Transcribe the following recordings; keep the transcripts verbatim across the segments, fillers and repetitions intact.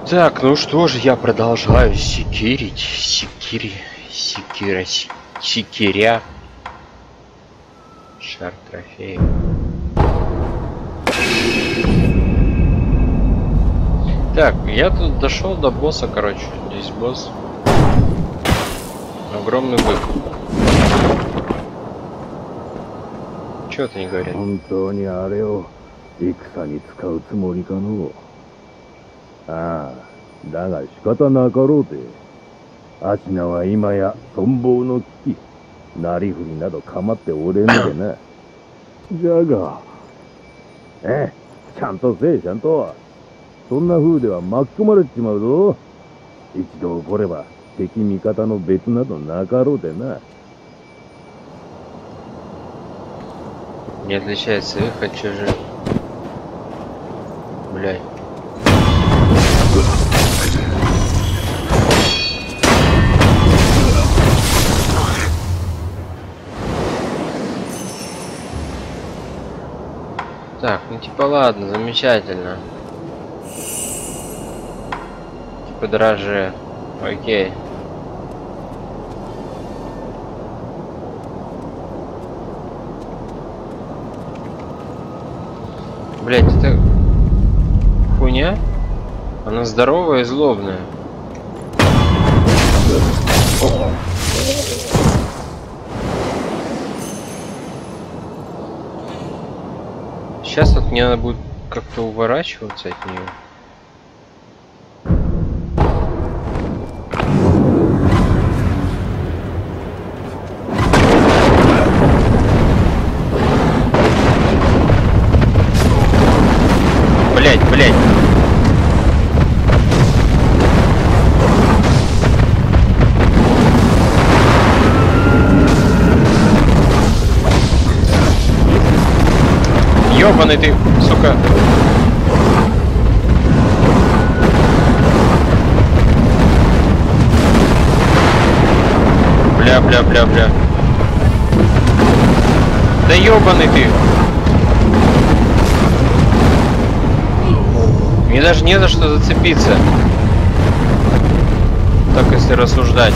Так, ну что же, я продолжаю секирить, секири, секира, се- секиря. Шар трофеев. Так, я тут дошел до босса, короче. Здесь босс. Огромный бык. Чего ты не говоришь? 本当にあれを戦に使うつもりかのう。ああ、だが仕方なかろうて。アシナは今や存亡の危機、なりふりなど構っておれぬでな。じゃが、ええ、ちゃんとせえ、ちゃんと。そんな風では巻き込まれちまうぞ。一度起これば敵味方の別などなかろうでな。 Не отличается их от чужих. Блядь. Так, ну типа ладно, замечательно. Типа дрожжи. Окей. Блять, это хуйня? Она здоровая и злобная. О. Сейчас вот мне надо будет как-то уворачиваться от нее. Блять, блять. Ёбаный ты, сука. Бля, бля, бля, бля. Да ёбаный ты. Мне даже не за что зацепиться. Так, если рассуждать.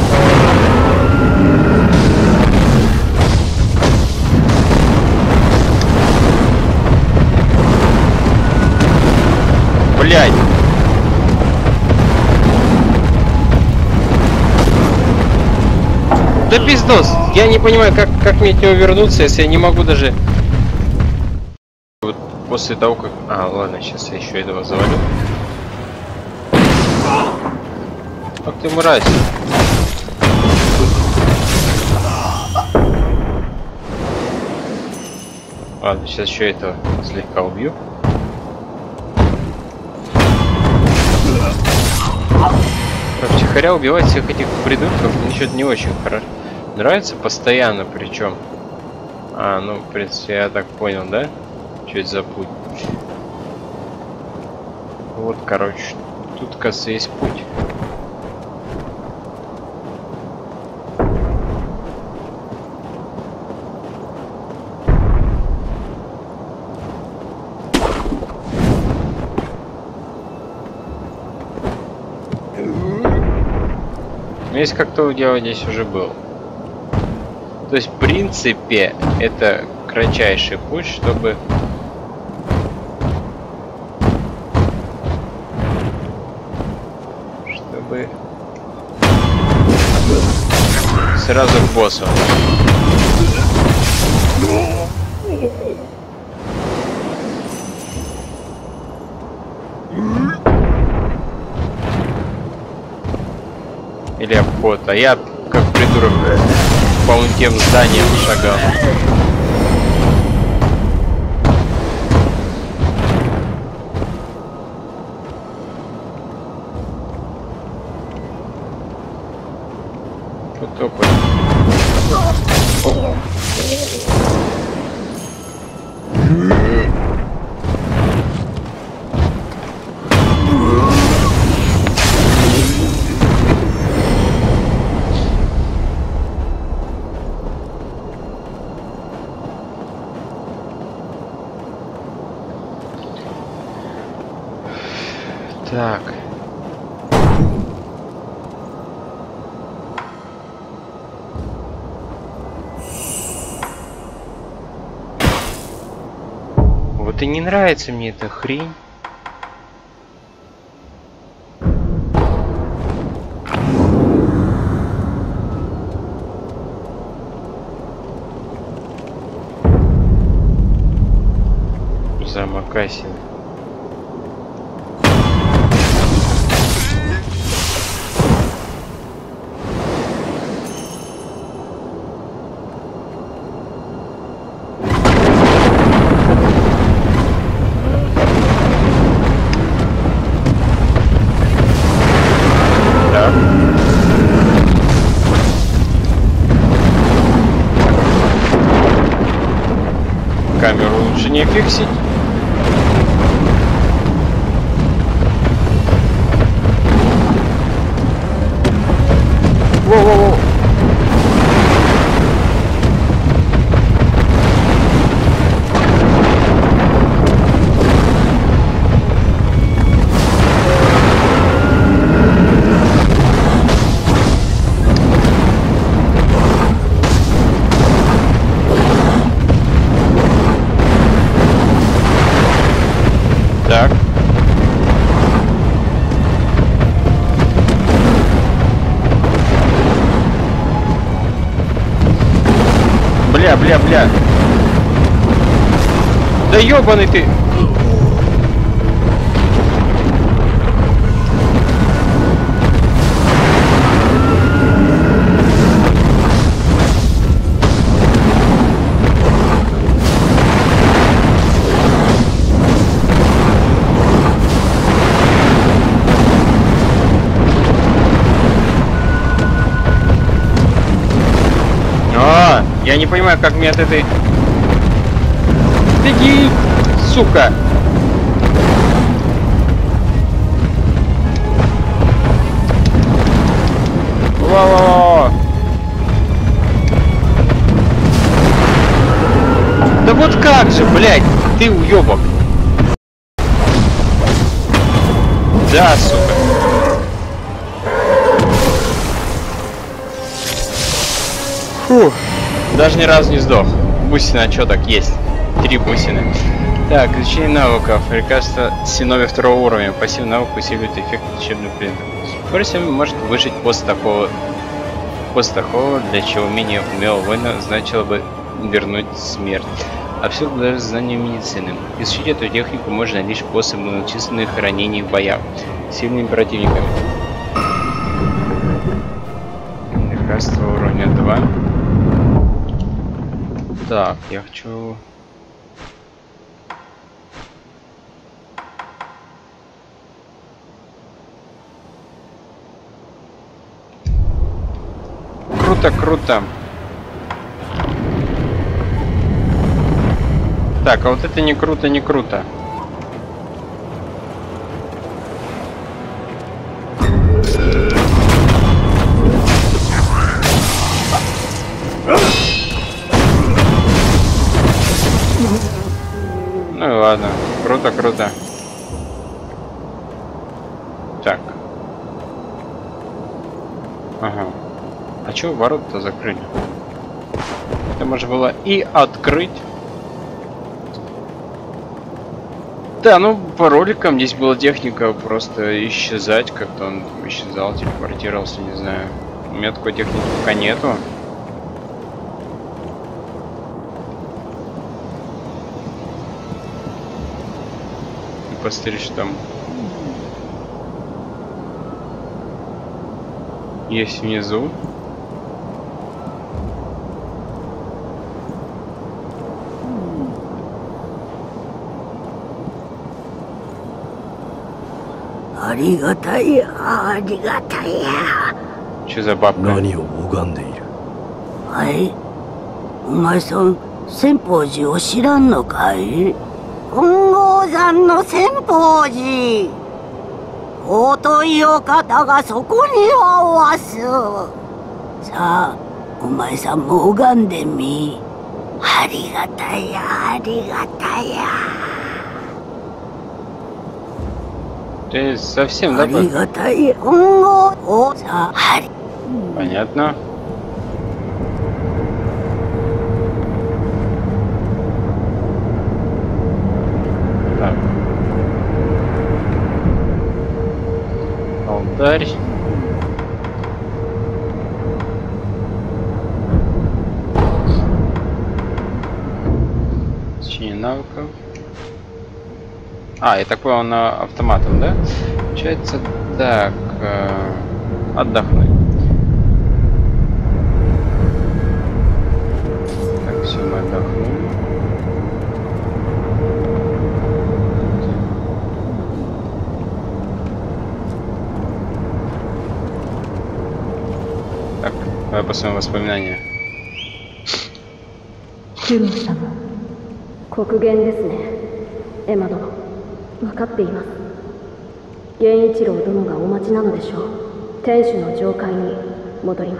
Блядь. Да пиздос. Я не понимаю, как, как мне от него вернуться, если я не могу даже... Вот после того, как... А, ладно, сейчас я еще этого завалю. Ах ты мразь. Ладно, сейчас еще этого слегка убью. Втихаря убивать всех этих придурков мне что-то не очень хорошо нравится, постоянно причем. А, ну, в принципе, я так понял, да? Что это за путь? Вот, короче, тут, кажется, есть путь. Есть как-то дело здесь уже был. То есть, в принципе, это кратчайший путь, чтобы чтобы сразу к боссу. Или обход, а я как придурок по вон тем зданиям шагал. Вот такой. Так. Вот и не нравится мне эта хрень. Замок Асины. Камеру лучше не фиксить. Воу-воу-воу. Так. Бля, бля, бля. Да ёбаный ты. Я не понимаю, как мне от этой... Беги, сука! Ва-ва-ва! Да вот как же, блядь, ты уёбок! Да, сука! Фух! Даже ни разу не сдох. Бусина, а чё так есть? Три бусины. Так, изучение навыков. Лекарство Синови второго уровня. Пассивный навык усиливает эффект лечебных предметов. Скорость может выжить после такого. После такого, для чего умение умелого воина значило бы вернуть смерть. А все благодаря знанию медицины. Изучить эту технику можно лишь после многочисленных ранений в боях с сильными противниками. Лекарство уровня два. Так, я хочу... Круто, круто. Так, а вот это не круто, не круто. Ну и ладно, круто, круто. Так. Ага. А чего ворота закрыли? Это можно было и открыть. Да, ну по роликам здесь была техника просто исчезать, как-то он исчезал, телепортировался, не знаю. У меня такой техники пока нету. Посмотри, что там есть внизу. Что за бабка? 何を拝んでいる。 はい。お前さん、千宝寺を知らんのかい？金剛山の千宝寺。尊いお方がそこにはおわす。さあ、お前さんも拝んでみ。ありがたや、ありがたや。 Ты совсем, да? ありがたい。金剛をさあり。 Понятно. алтарь. Изучение навыков. А, я так понял, на автоматом, да? Получается так. Э, отдохнуть. Так, все, мы отдохнули. Так, давай посмотрим воспоминания. 九郎様、黒源ですね。エマ殿、分かっています。源一郎殿がお待ちなのでしょう。天守の上階に戻ります。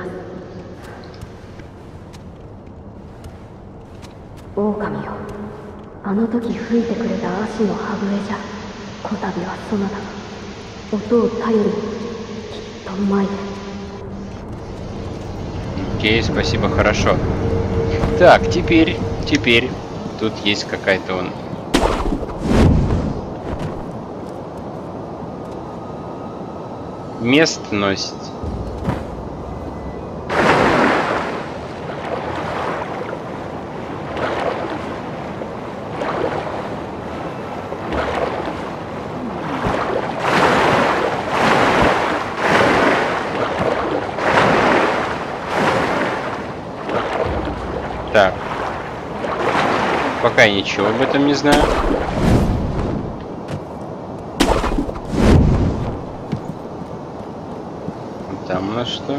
狼よ、あの時吹いてくれた足の歯笛じゃ、こたびはそなたが音を頼りにきっと前へ。 Окей, спасибо, хорошо. Так, теперь, теперь, тут есть какая-то он... Место носит. Так. Пока ничего об этом не знаю. Там у нас что?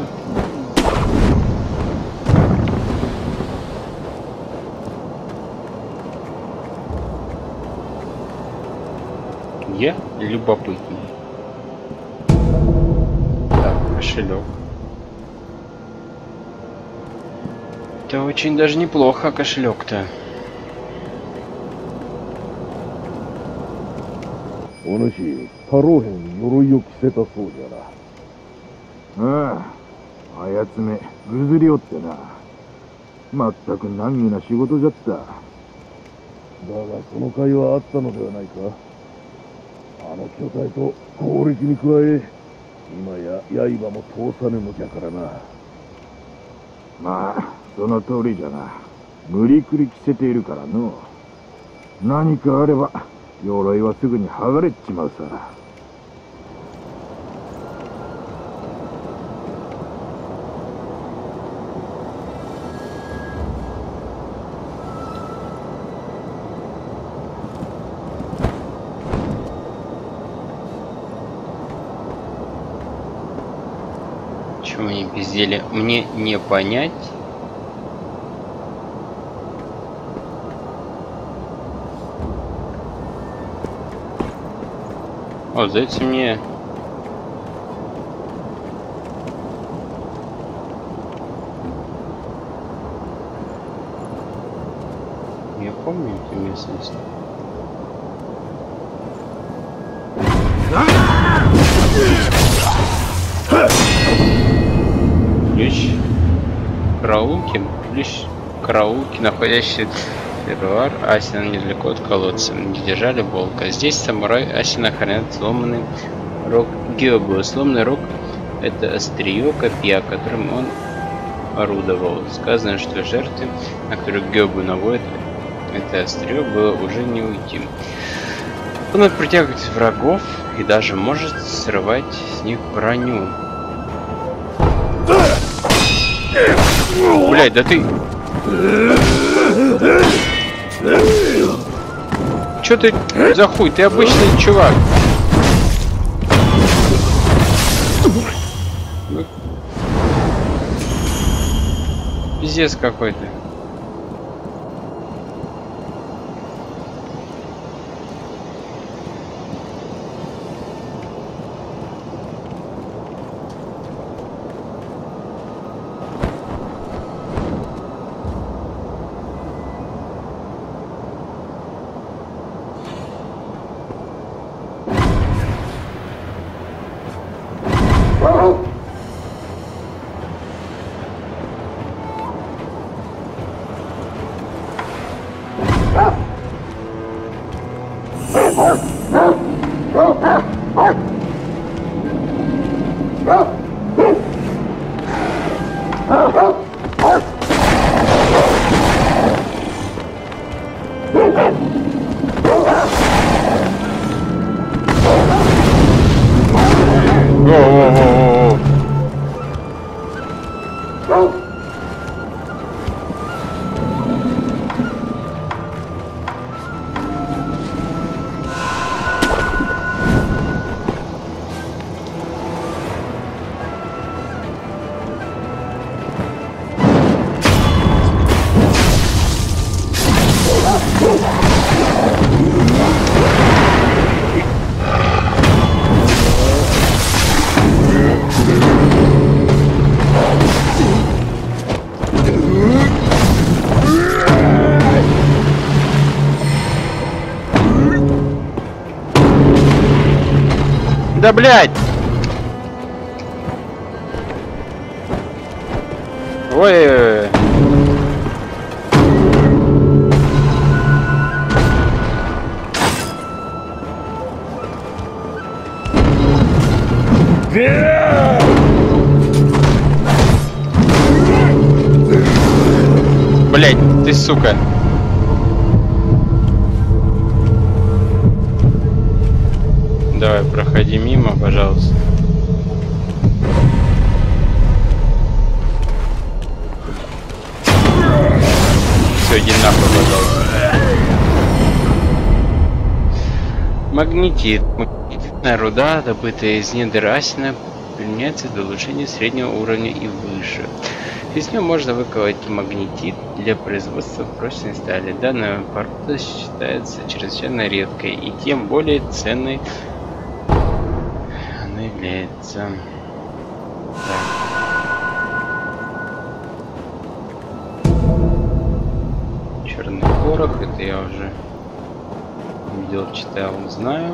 Я любопытный. Так, кошелек. Это очень даже неплохо, кошелек-то. お主、太郎兵に鎧を着せたそうじゃな。ああ、あやつめ、ぐずりおってな。まったく難儀な仕事じゃった。だが、その甲斐はあったのではないか。あの巨体と攻撃に加え、今や刃も通さぬのじゃからな。まあ、その通りじゃな。無理くり着せているからの。何かあれば、鎧はすぐに剥がれちまうさ。 Чего они пиздели? Мне не понять. О, сдается мне... Я помню эту местность. Ключ караулки, ключ караулки, находящийся терруар Асина недалеко от колодца, где держали волка. Здесь самурай Асина хранит сломанный рог Гёбу. Сломанный рог — это острие копья, которым он орудовал. Сказано, что жертвы, на которых Гёбу наводит это острие, было уже не уйти. Он может притягивать врагов и даже может срывать с них броню. Блядь, да ты... Чё ты за хуй? Ты обычный чувак. Пиздец какой-то. Воу-воу-воу-воу. Да блять! Ой-ой-ой. Блять, ты сука. Давай, проходи мимо, пожалуйста. Все, иди нахуй, пожалуйста. Магнетит. Магнетитная руда, добытая из недр Асина, применяется для улучшения среднего уровня и выше. Из нее можно выковать магнетит для производства прочной стали. Данная порода считается чрезвычайно редкой и тем более ценной она является. Черный порох, это я уже видел, читал, знаю.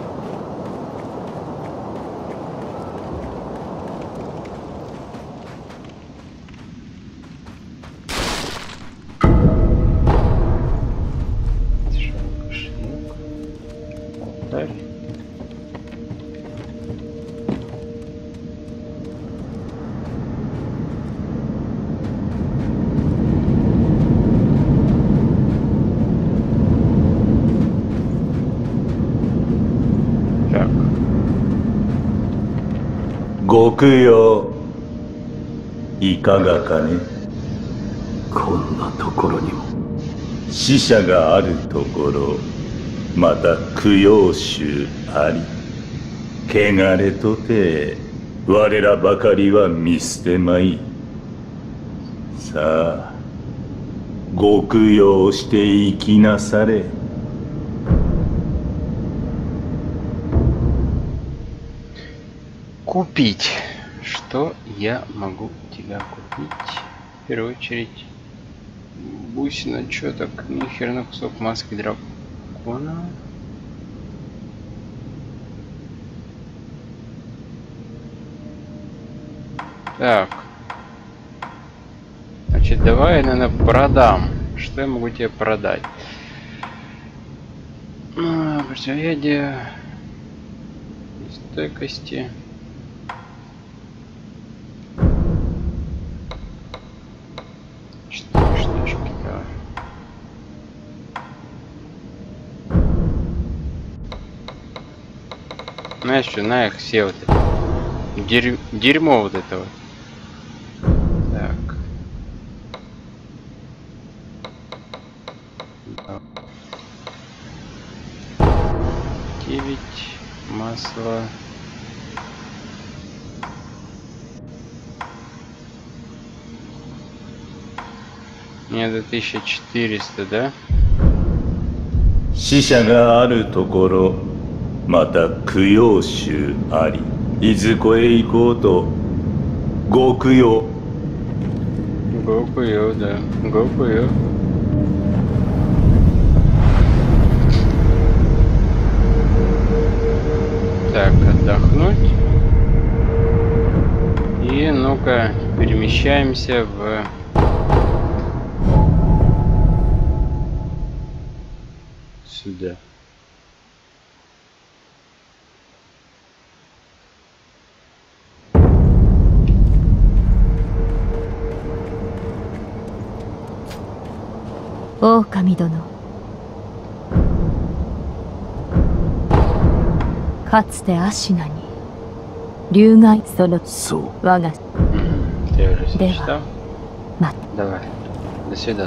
極よいかがかね。 こんなところにも死者があるところ、また供養衆あり。汚れとて我らばかりは見捨てまい。さあご供養していきなされ。 Купить. Что я могу у тебя купить? В первую очередь бусина, чё так, нихера, кусок маски дракона. Так. Значит, давай я, наверное, продам. Что я могу тебе продать? А, противоядие, стойкости. Четыре штучки, да. Знаешь что, на их все вот это. Дерь... Дерьмо вот это вот. Так. Девять. Масло. Нет, это тысяча четыреста, да? 死者があるところ、また供養衆あり。いずこへ行こうとご供養。 ご供養だ。ご供養。Так, отдохнуть. И ну-ка перемещаемся в сюда. 狼殿、かつてアシナに竜害そのそう我が Ты уже Да. читал? Мат. Давай. До свидания.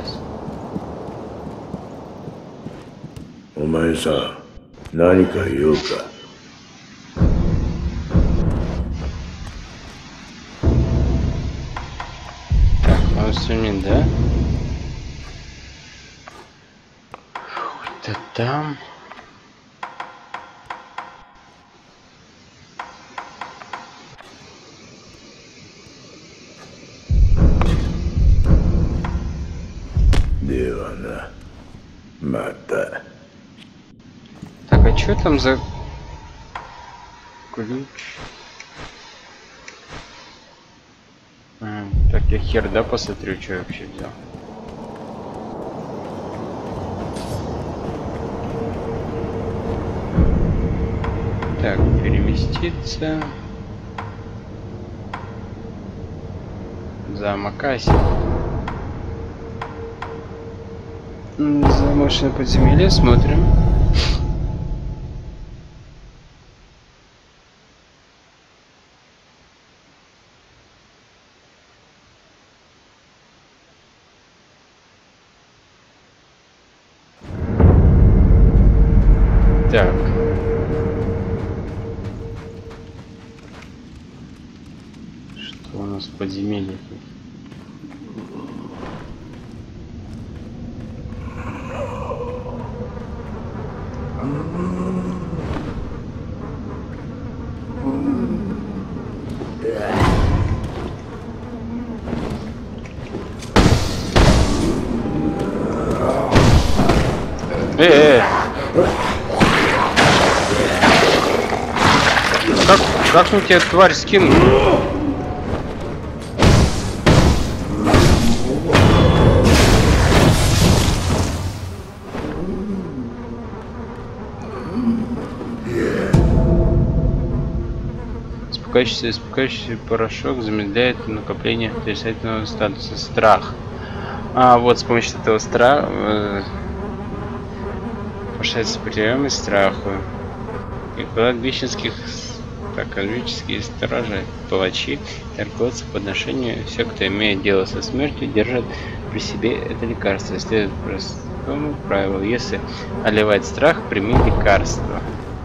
お前さん、何か言おうか。 Так, инструмент, да? Это там. Дивана. Мата. Так, а что там за ключ? А, так, я хер, да, посмотрю, что я вообще взял. Так, переместиться. Замок Аси. Замочное подземелье, смотрим. Так. Что у нас в подземелье тут? Э, э. Как, как мы тебя, тварь, скинул? Успокаивающийся, успокаивающий порошок замедляет накопление отрицательного статуса страх. А вот с помощью этого страха э, повышает сопротивляемость страху. И кладбищенских, так, кладбищенские сторожи, палачи, торговцы по отношению, все, кто имеет дело со смертью, держат при себе это лекарство. Следует простому правилу: если одолевать страх, прими лекарство.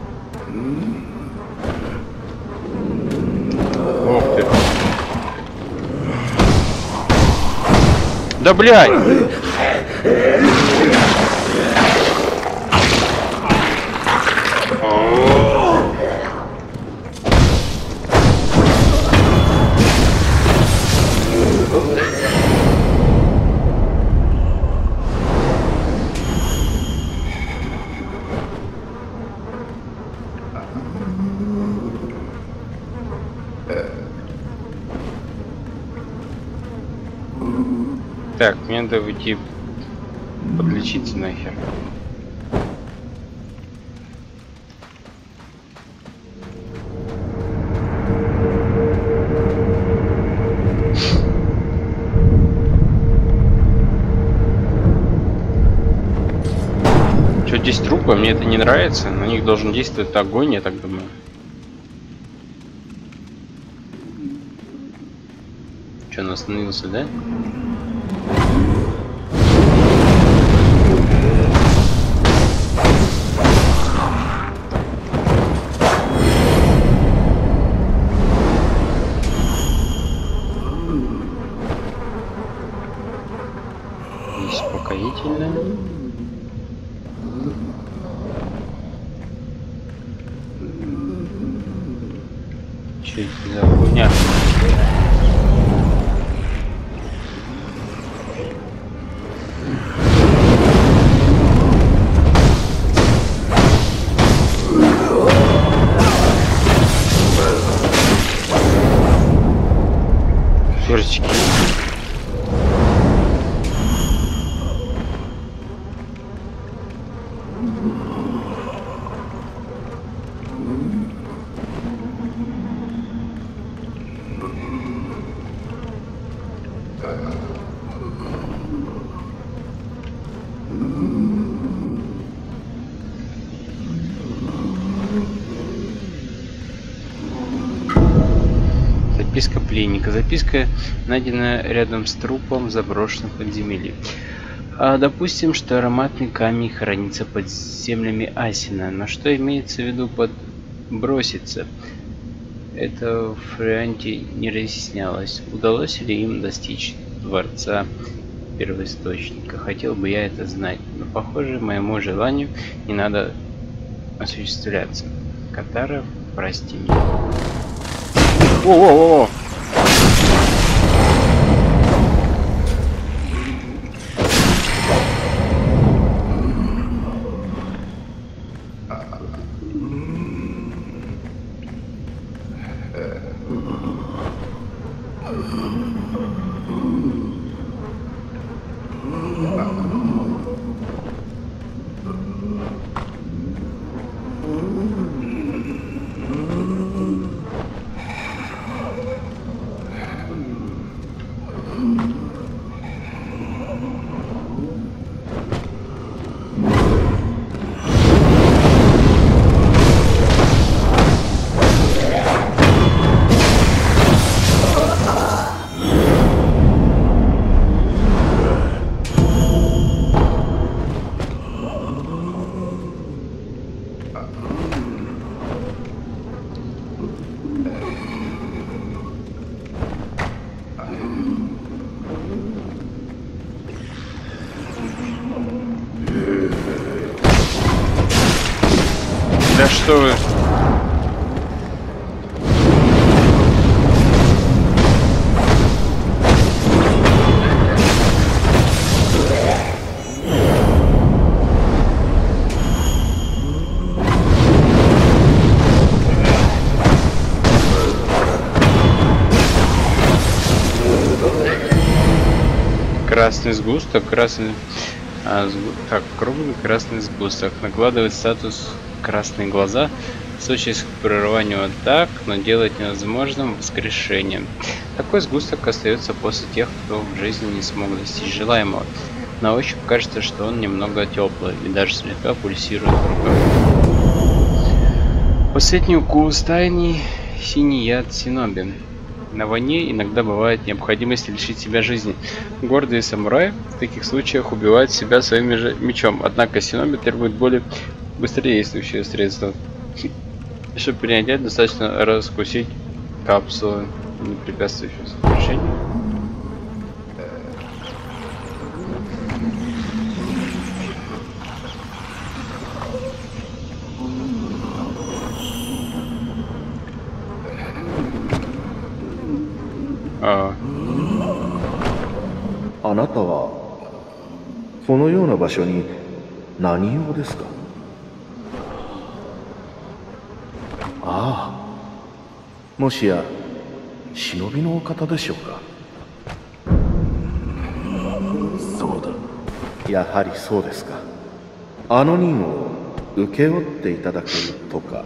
Ох ты. Да блядь! Так, мне надо уйти подлечиться нахер. Что, здесь трупы? Мне это не нравится. На них должен действовать огонь, я так думаю. Что, он остановился, да? Успокоительно. Что это за хуйня? Перчики. Записка пленника. Записка, найденная рядом с трупом в заброшенном подземелье. А, допустим, что ароматный камень хранится под землями Асина. Но что имеется в виду под «броситься»? Это в варианте не разъяснялось. Удалось ли им достичь дворца первоисточника? Хотел бы я это знать, но, похоже, моему желанию не надо осуществляться. Катара, прости меня. О-о-о! Да что вы? Красный сгусток, красный... А, сгу... Так, круглый красный сгусток. Накладывает статус красные глаза, в случае с прерыванием атак, но делать невозможным воскрешением. Такой сгусток остается после тех, кто в жизни не смог достичь желаемого. На ощупь кажется, что он немного теплый и даже слегка пульсирует в руках. Последний укус тайни — синий яд синоби. На войне иногда бывает необходимость лишить себя жизни. Гордые самураи в таких случаях убивают себя своим же мечом, однако синоби требует более быстродействующее средство. Чтобы принять, достаточно раскусить капсулы, не препятствующие совершению. А. あなたはこのような場所に何用ですか？ああ、もしや忍びのお方でしょうか？そうだ。やはりそうですか。あの任を請け負っていただけるとか。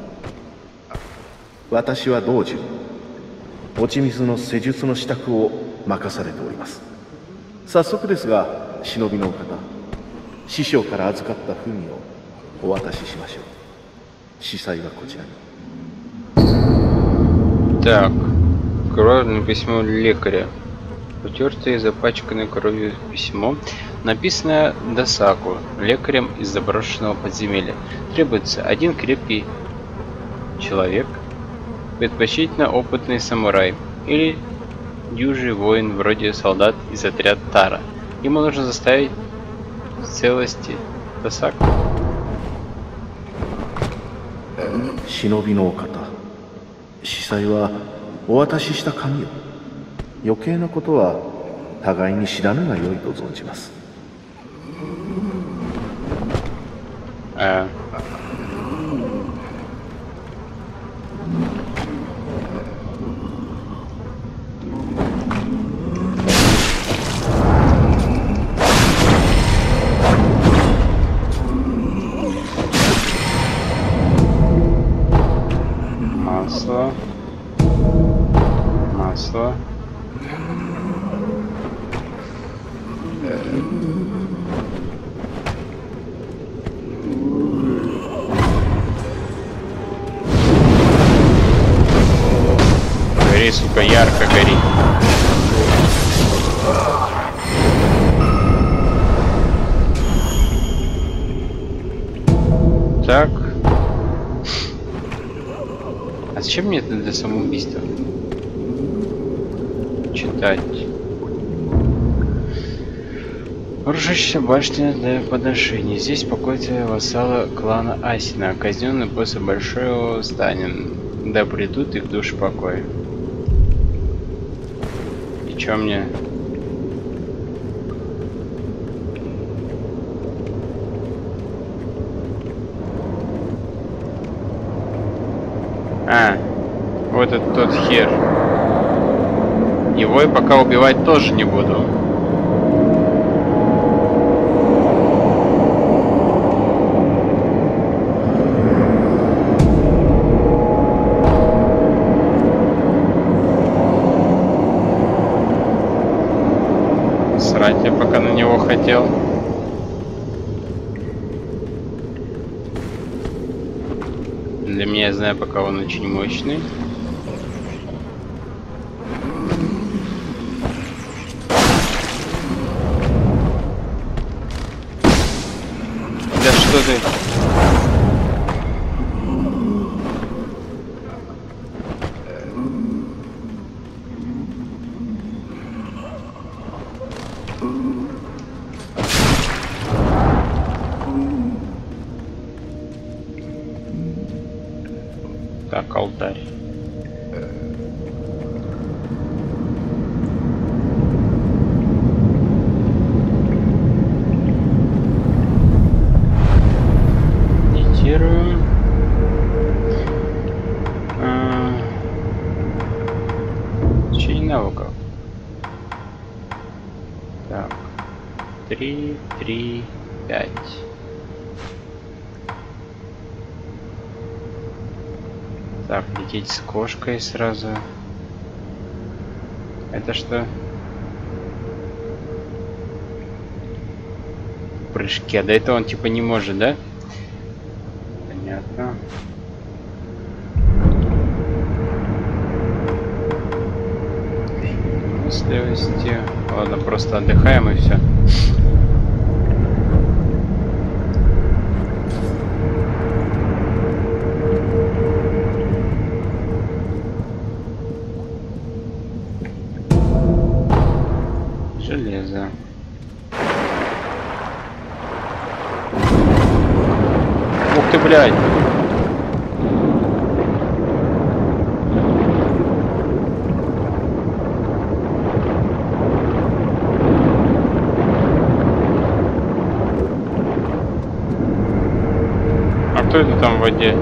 私は道中落ち水の施術の支度を任されております。早速ですが、忍びのお方、師匠から預かった文をお渡ししましょう。司祭はこちらに。 Так, кровное письмо лекаря. Утертое и запачканное кровью письмо, написанное Досаку, лекарем из заброшенного подземелья. Требуется один крепкий человек, предпочтительно опытный самурай или дюжий воин вроде солдат из отряда Тара. Ему нужно заставить в целости Досаку. 忍びのお方、司祭はお渡しした紙を。余計なことは互いに知らぬが良いと存じます。 А. Масло. Масло. Гори, сука, ярко гори. Так. А зачем мне это для самоубийства? Читать. Рушащаяся башня для подношений. Здесь покоятся вассалы клана Асина, казненные после большого восстания. Да придут их душ покой. И чё мне? А, вот это тот хер. Его и пока убивать тоже не буду. Срать я пока на него хотел. Для меня, я знаю, пока он очень мощный. Да что ты? Так, алтарь. Медитируем. А... Изучение навыков. Так. Три, три, пять. Так, лететь с кошкой сразу. Это что? Прыжки. А до этого он типа не может, да? Понятно. Выносливости. Ладно, просто отдыхаем и все. Железо. Ух ты, блядь! А кто это там в воде?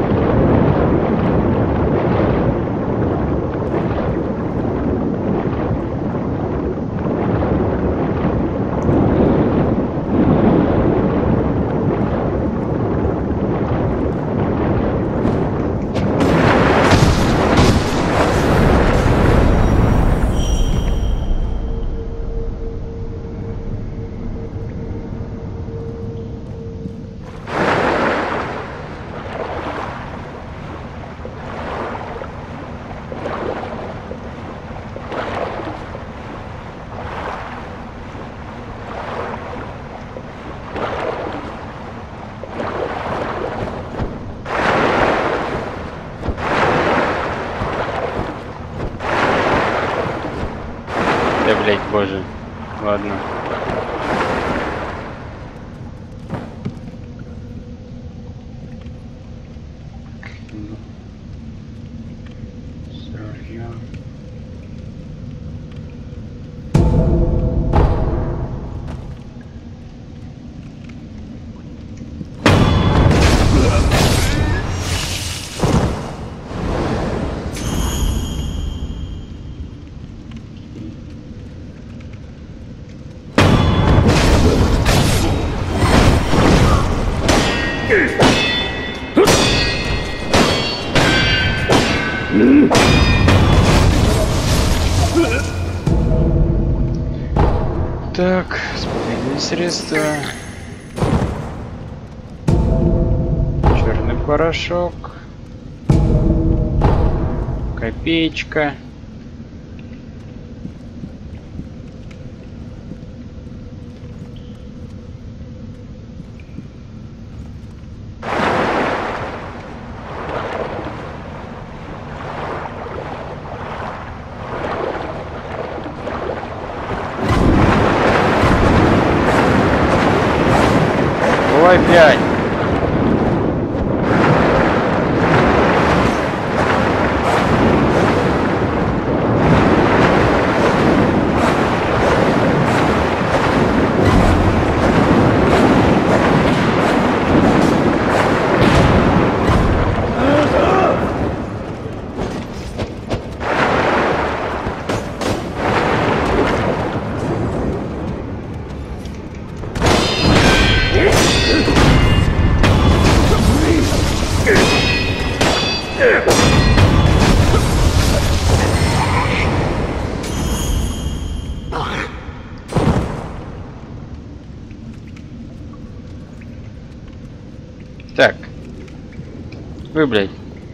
Да, блять, боже. Ладно. Сорвем. Так, спокойные средства. Черный порошок. Копеечка. Давай пять. Так. Вы, блядь.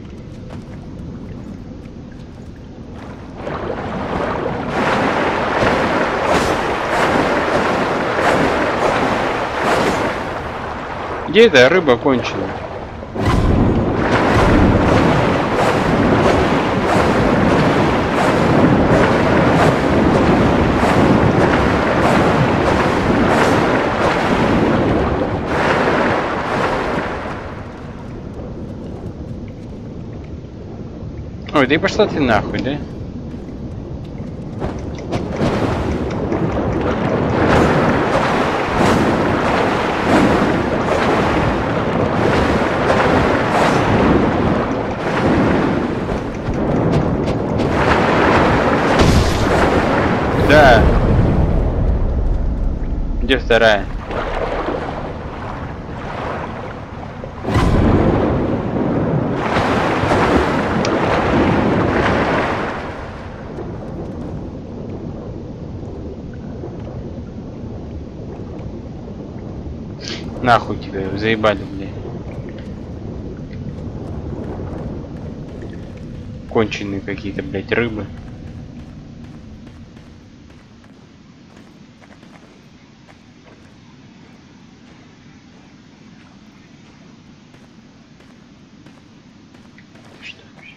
Где эта рыба кончена? Ой, да и пошла ты нахуй, да? Да. Где вторая? Нахуй тебя, заебали, блядь. Конченые какие-то, блядь, рыбы. Что вообще?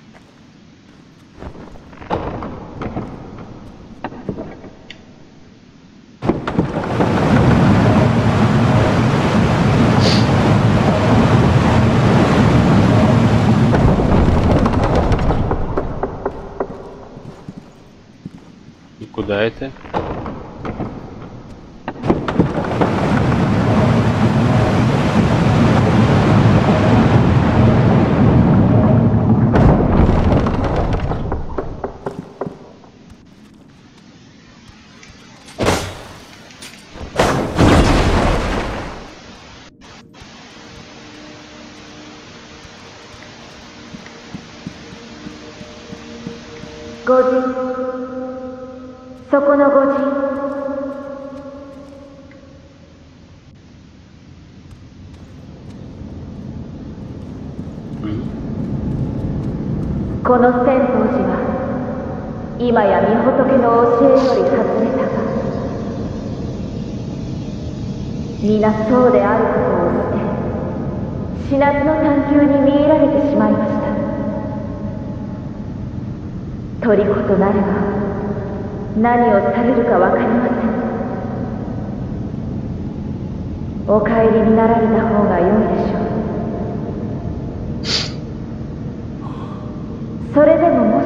Куда это? Годжин. そこのゴジン。この千宝寺は今や御仏の教えより外れたが、皆そうであることを捨て、死なずの探求に魅入られてしまいました。虜となれば何をされるか分かりません。お帰りになられた方が良いでしょう。それでももし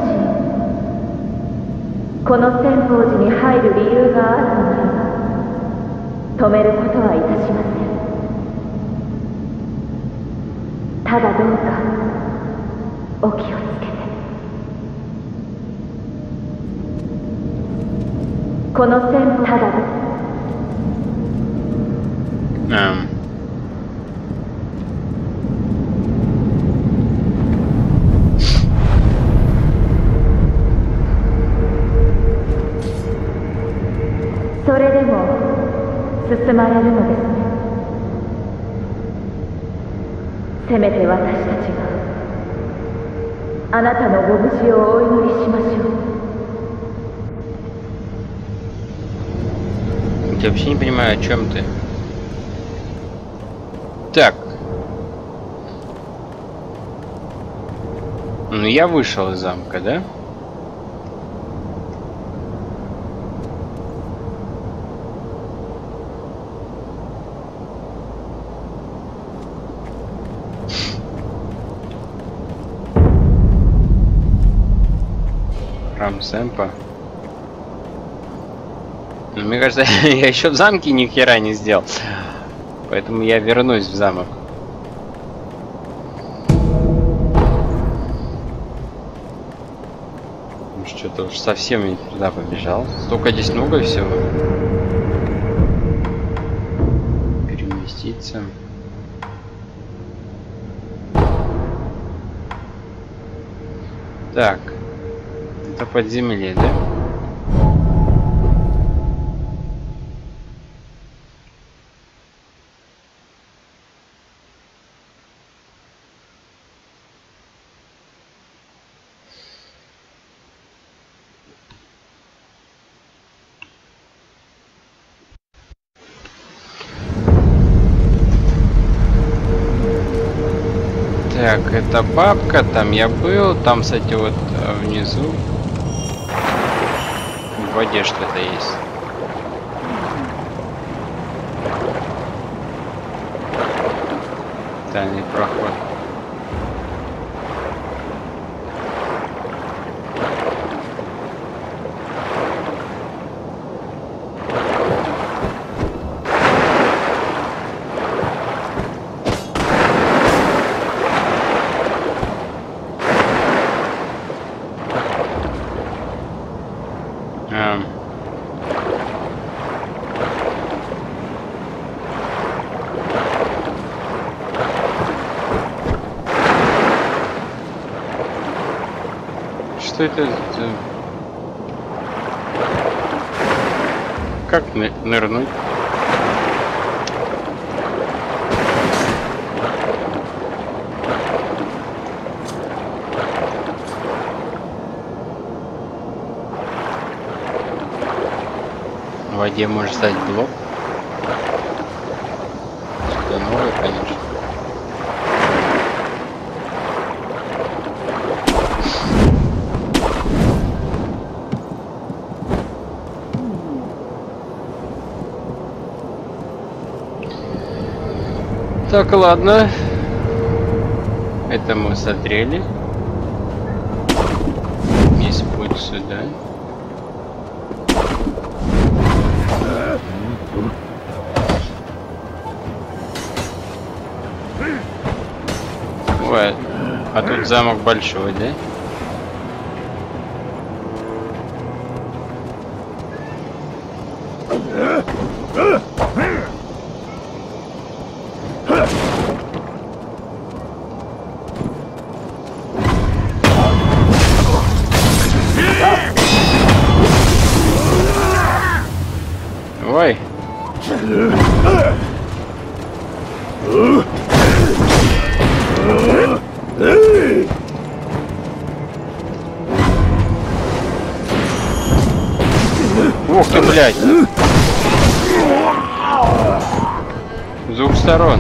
この千宝寺に入る理由があるのならば止めることはいたしません。ただどうかお気をつけて。この千ただ Um. それでも進まれるのですね。せめて私たちがあなたのご無事をお祈りしましょう。 Я вообще не понимаю, о чем ты. Так. Ну я вышел из замка, да? Храм Сэмпа. Но мне кажется, я еще в замке ни хера не сделал. Поэтому я вернусь в замок. Ну что-то уж совсем не туда побежал. Столько здесь много всего. Переместиться. Так. Это подземелье, да? Так, это бабка, там я был, там, кстати, вот внизу в воде что-то есть. Тайный проход. Что это? Как ны нырнуть? В воде может стать блок. Что-то новое, конечно. Так, ладно. Это мы смотрели. Есть путь сюда. Ой, а тут замок большой, да? Ой. Ух ты, блядь. С двух сторон.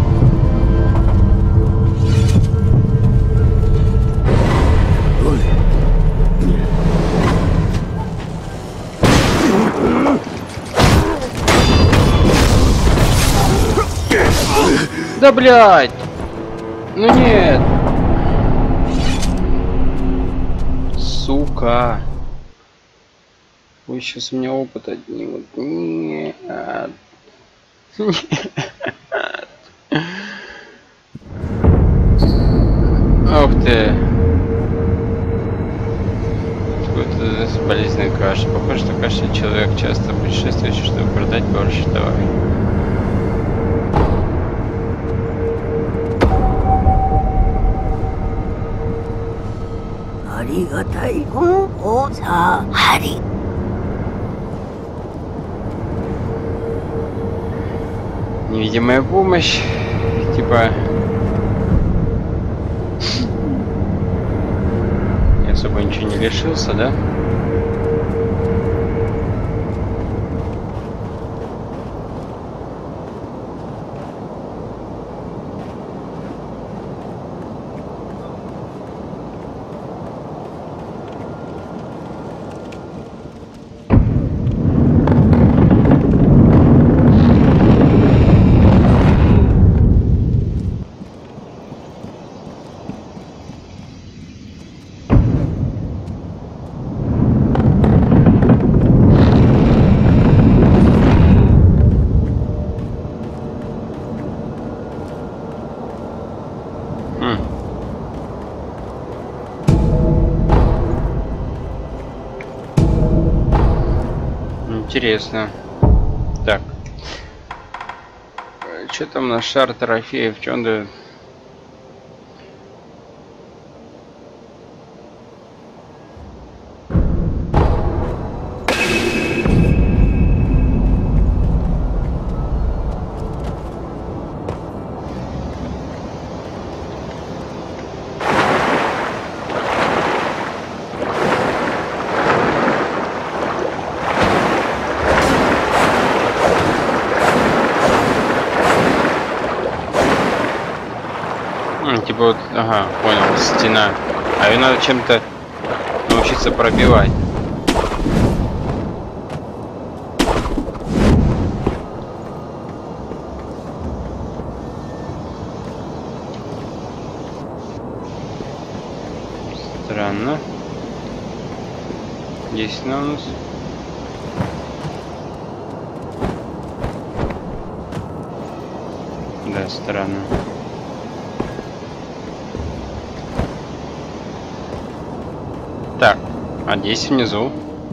Да блядь! Ну нет! Сука! Ой, сейчас у меня опыт отнимут. Нет. Нет. Ух ты! Какой-то болезненный кашель. Похоже, что кашель человек часто путешествующий, чтобы продать больше товаров. Невидимая помощь, типа я особо ничего не лишился, да? Интересно. Так. Что там на шар трофеев? Че он дает? Типа вот, ага, понял, стена. А ее надо чем-то научиться пробивать. Странно. Есть на у нас. Да, странно. Так, а здесь внизу.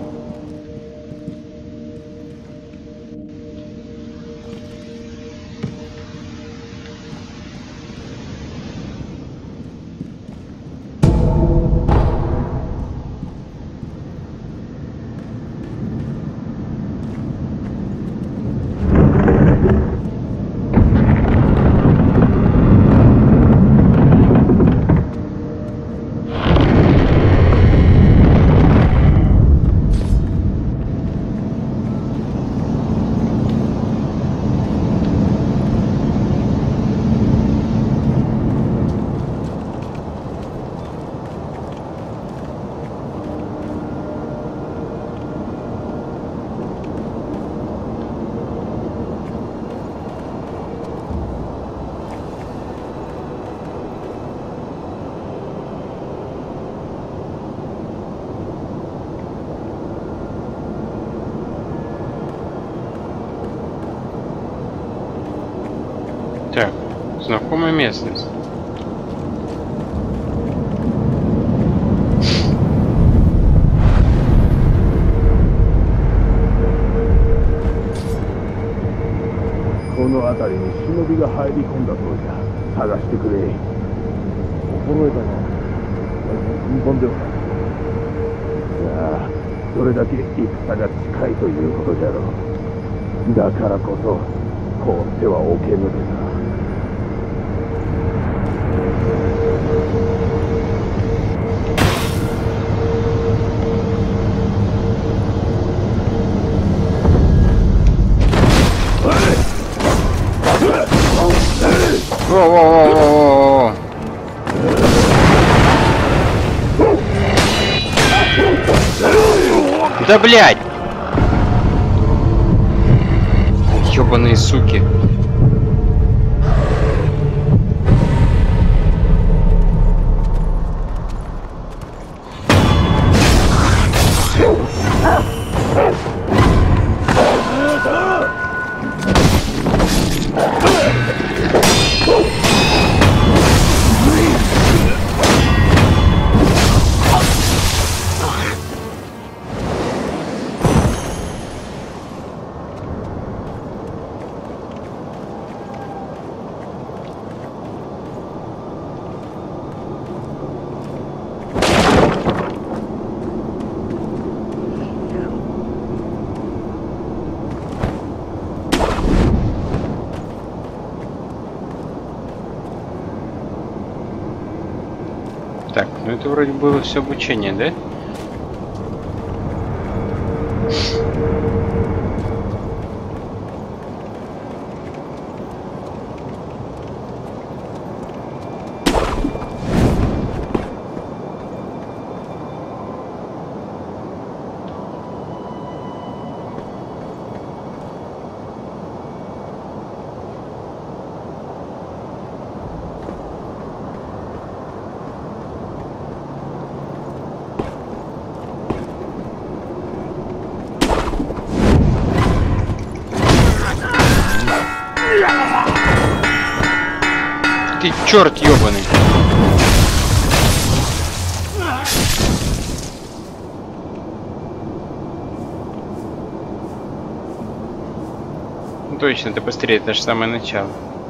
Так, знакомая местность. この辺りに忍びが入り込んだそうじゃ。探してくれ。心得たな。日本では。さあ、それだけ戦が近いということじゃろう。だからこそ放ってはおけぬでな。 Во-во-во-во-во-во. Да блядь! Ёбаные суки. Так, ну это вроде было все обучение, да? Ты черт ёбаный. Ну, точно, ты быстрее, это же самое начало.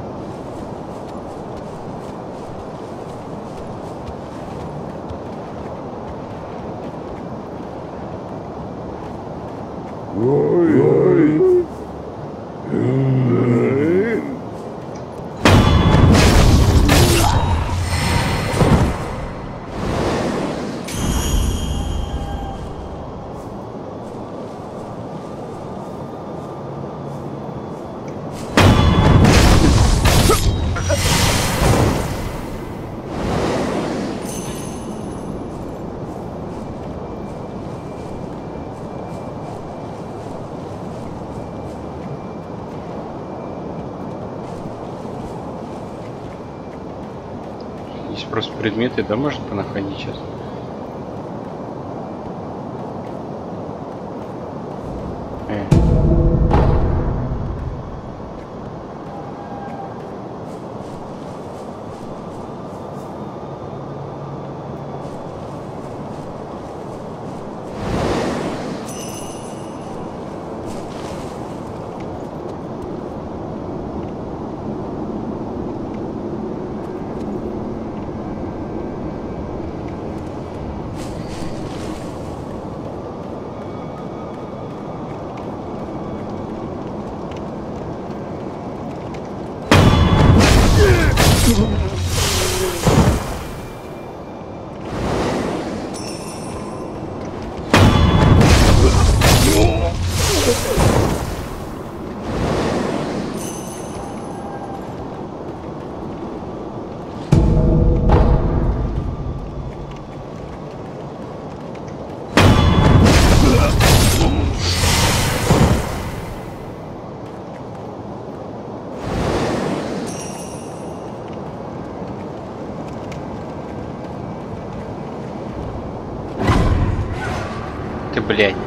Здесь просто предметы, да, можно понаходить сейчас? Э. Ты, блядь.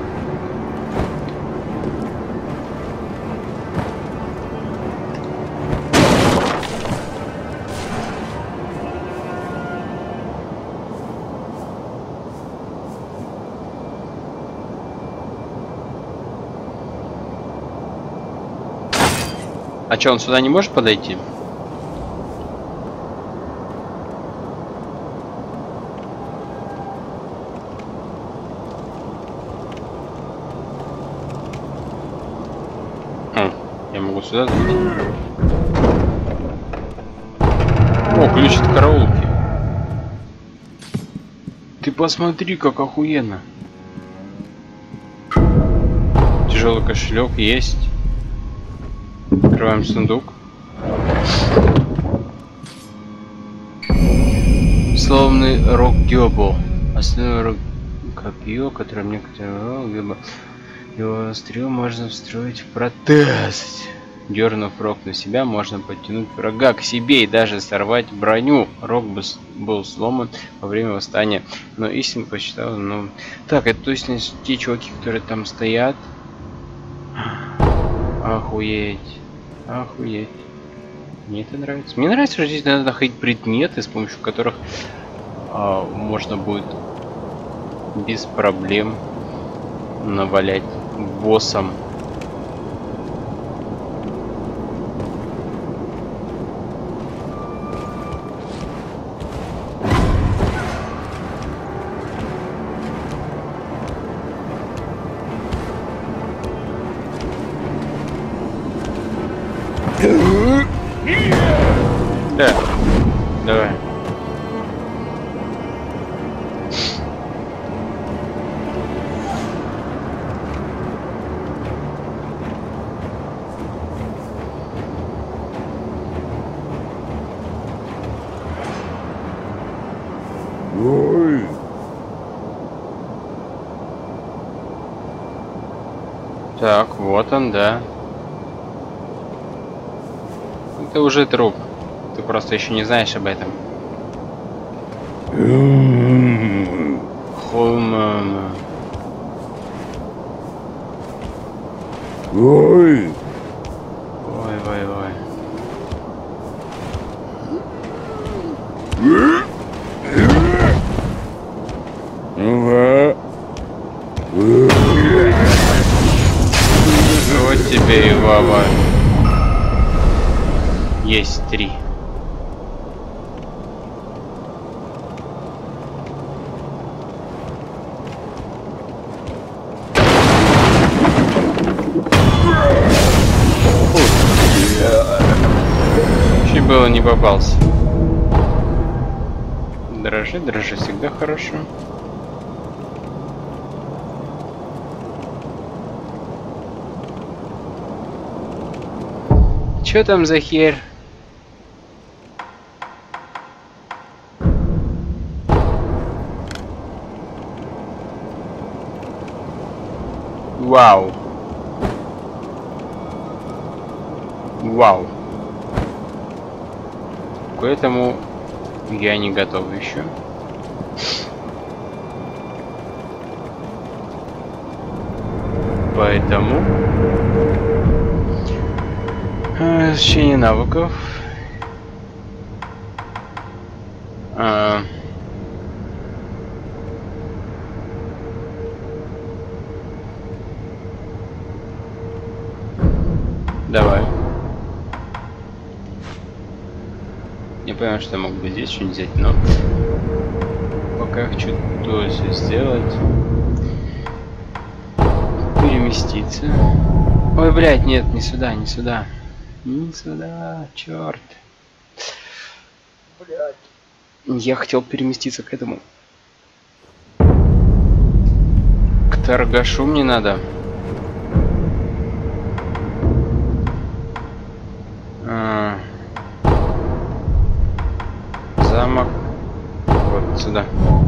А чё, он сюда не может подойти? Хм, я могу сюда зайти. О, ключ от караулки. Ты посмотри, как охуенно. Тяжелый кошелек есть. Открываем сундук. Словный рог Гёбо. Основной рог копье, которое мне Гёбо. Его острие можно встроить в протез. Дернув рог на себя, можно подтянуть врага к себе и даже сорвать броню. Рог был сломан во время восстания, но истинно посчитал, ну... Так, это точно те чуваки, которые там стоят. Охуеть. Охуеть. Мне это нравится. Мне нравится, что здесь надо находить предметы, с помощью которых а, можно будет без проблем навалять боссом. Да, давай. Ой. Так, вот он, да. Это уже труп. Ты просто еще не знаешь об этом. Хумана. Ой. Ой, ой, ой. Ага. Вот тебе и Вова. Есть три. Чуть было не попался. Дрожи, дрожи всегда хорошо. Чё там за херь? Вау. Вау. К этому я не готов еще. Поэтому э, изучение навыков. А... Давай. Я понимаю, что я мог бы здесь что-нибудь взять, но пока я хочу то все сделать. Переместиться. Ой, блядь, нет, не сюда, не сюда. Не сюда, черт. Блядь. Я хотел переместиться к этому. К торгашу мне надо. А... Замок. Вот сюда.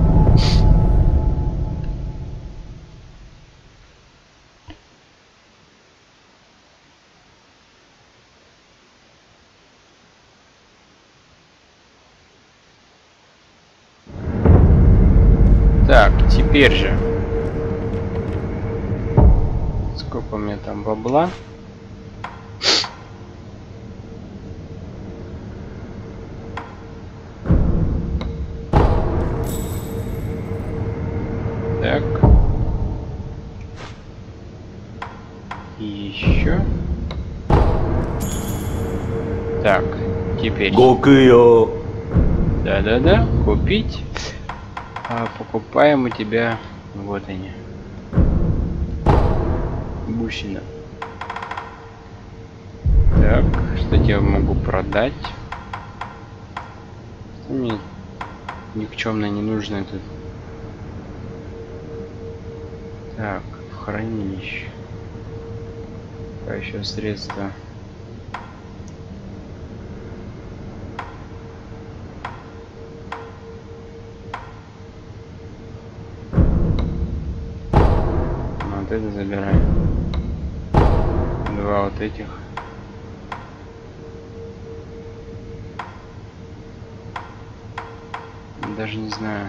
Так, теперь же. Сколько у меня там бабла? Так. И еще. Так, теперь. Да-да-да, купить. А, покупаем у тебя. Вот они. Бусина. Так, что я могу продать? Что мне никчемно не нужно это. Так, в хранилище. А еще средства. Вот это забирай. Два вот этих. Даже не знаю.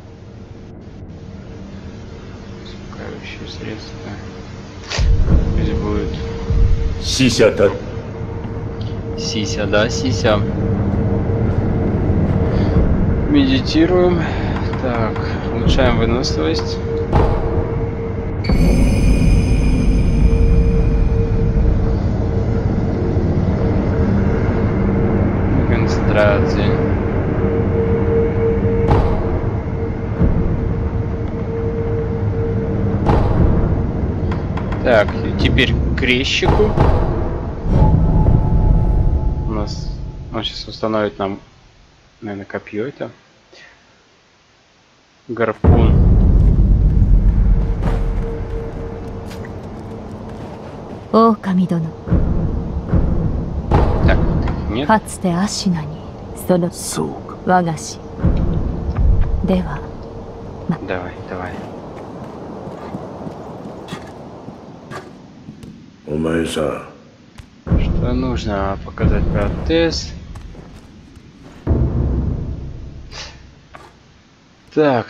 Успокаивающие средства. Здесь будет. Сися-то. Сися, да, сися. Медитируем. Так, улучшаем выносливость. Концентрация. Так, теперь к резчику. У нас он сейчас установит нам, наверное, копье это. Гарпун. Ооками殿。 Так, нет. かつてアシナにそのそうか。 我が師では Давай, давай. お前さ、 Что нужно показать протез? Так.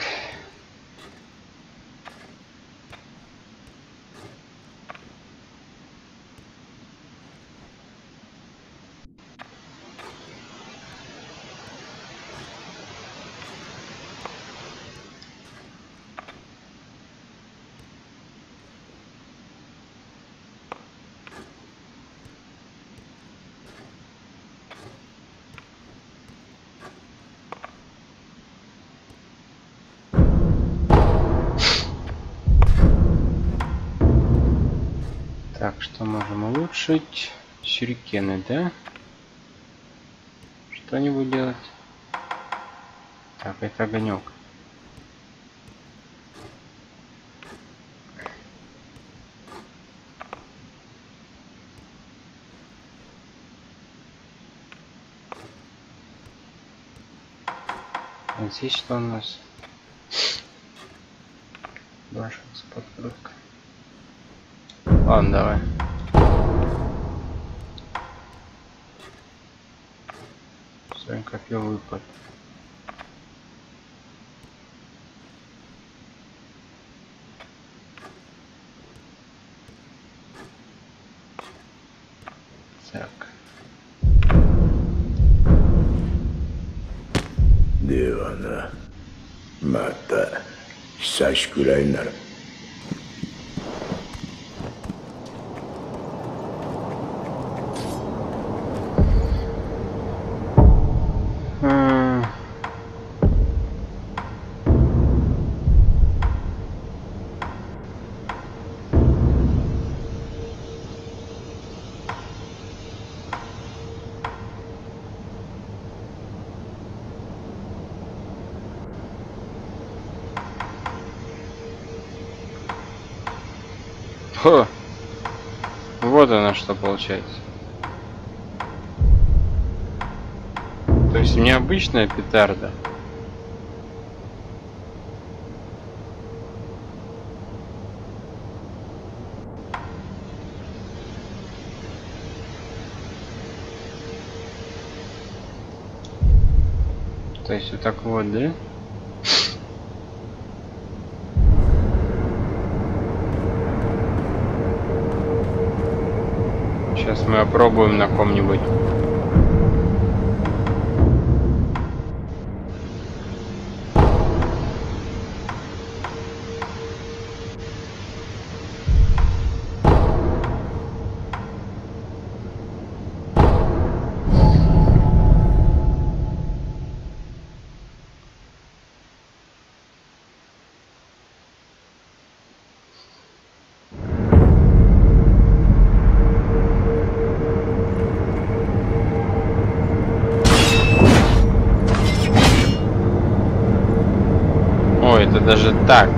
Так, что можем улучшить? Сюрикены, да? Что-нибудь делать? Так, это огонек. Вот здесь что у нас? Башен с подкрыткой. Ладно, давай. Своим копье выпад. Так. ではな、また久しくらいなら。 Хо! Вот оно что получается. То есть необычная петарда. То есть вот так вот, да? Сейчас мы опробуем на ком-нибудь. Это даже так.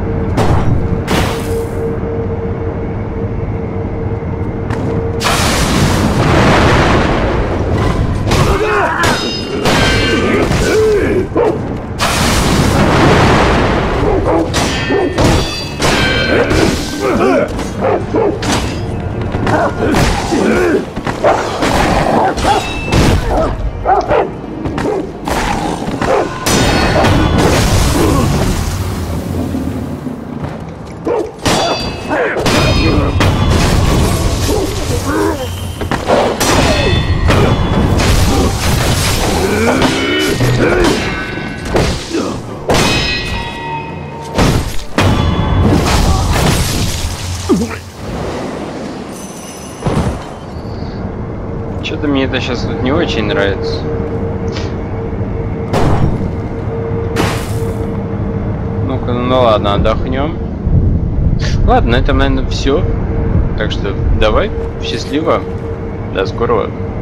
Что-то мне это сейчас тут не очень нравится. Ну-ка, ну ладно, отдохнем. Ладно, на этом, наверное, все. Так что давай, счастливо, до скорого.